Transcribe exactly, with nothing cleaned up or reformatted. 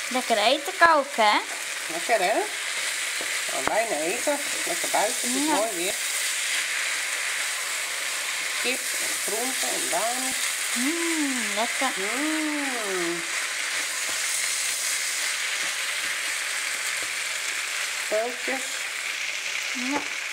Lekker eten koken, hè? Lekker, hè? Nou, bijna eten. Lekker buiten, het is Ja. mooi weer. Kip en groenten en baan. Mmm, lekker. Mmm. Peultjes. Ja.